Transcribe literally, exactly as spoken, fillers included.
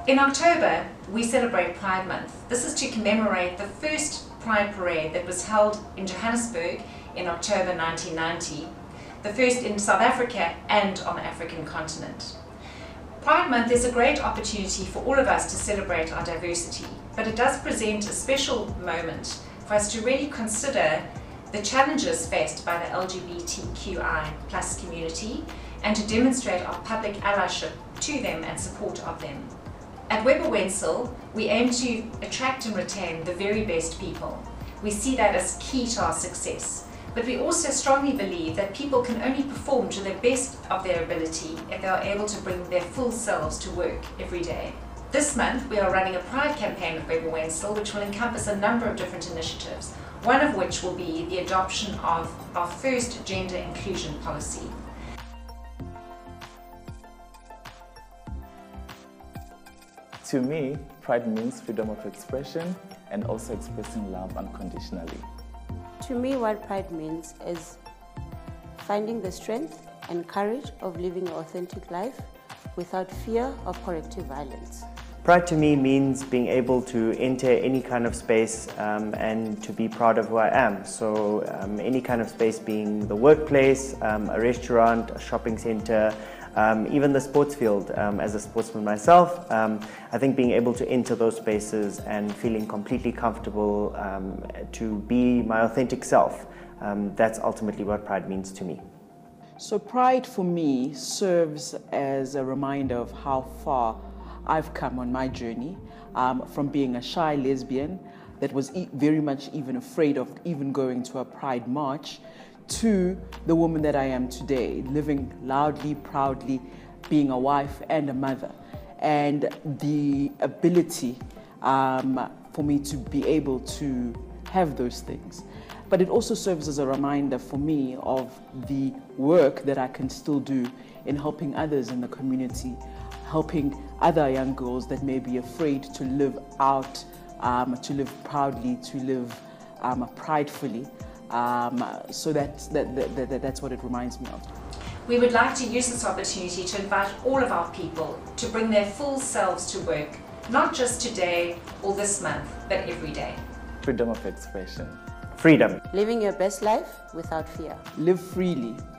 In October, we celebrate Pride Month. This is to commemorate the first Pride Parade that was held in Johannesburg in October nineteen ninety, the first in South Africa and on the African continent. Pride Month is a great opportunity for all of us to celebrate our diversity, but it does present a special moment for us to really consider the challenges faced by the L G B T Q I plus community and to demonstrate our public allyship to them and support of them. At Wentzel, we aim to attract and retain the very best people. We see that as key to our success. But we also strongly believe that people can only perform to the best of their ability if they are able to bring their full selves to work every day. This month we are running a Pride campaign at Wentzel, which will encompass a number of different initiatives, one of which will be the adoption of our first gender inclusion policy. To me, Pride means freedom of expression and also expressing love unconditionally. To me, what Pride means is finding the strength and courage of living an authentic life without fear of corrective violence. Pride to me means being able to enter any kind of space um, and to be proud of who I am. So um, any kind of space being the workplace, um, a restaurant, a shopping center, um, even the sports field. Um, as a sportsman myself, um, I think being able to enter those spaces and feeling completely comfortable um, to be my authentic self, um, that's ultimately what Pride means to me. So Pride for me serves as a reminder of how far I've come on my journey, um, from being a shy lesbian that was e very much even afraid of even going to a Pride march, to the woman that I am today, living loudly, proudly, being a wife and a mother. And the ability um, for me to be able to have those things. But it also serves as a reminder for me of the work that I can still do in helping others in the community, helping other young girls that may be afraid to live out, um, to live proudly, to live um, pridefully. Um, so that, that, that, that, that's what it reminds me of. We would like to use this opportunity to invite all of our people to bring their full selves to work, not just today or this month, but every day. Freedom of expression. Freedom. Living your best life without fear. Live freely